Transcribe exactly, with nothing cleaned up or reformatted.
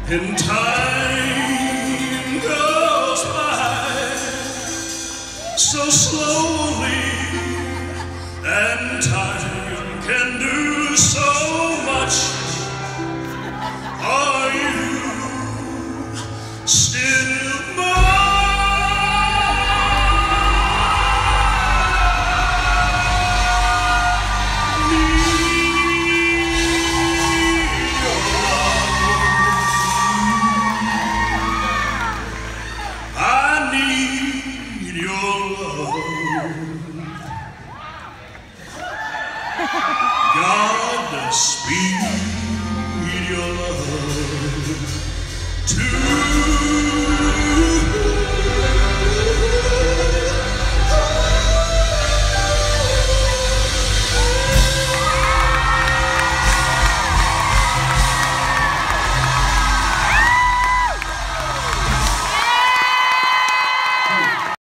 And time goes by so slowly, and time can do so much. Are you still mine? God, speed your love to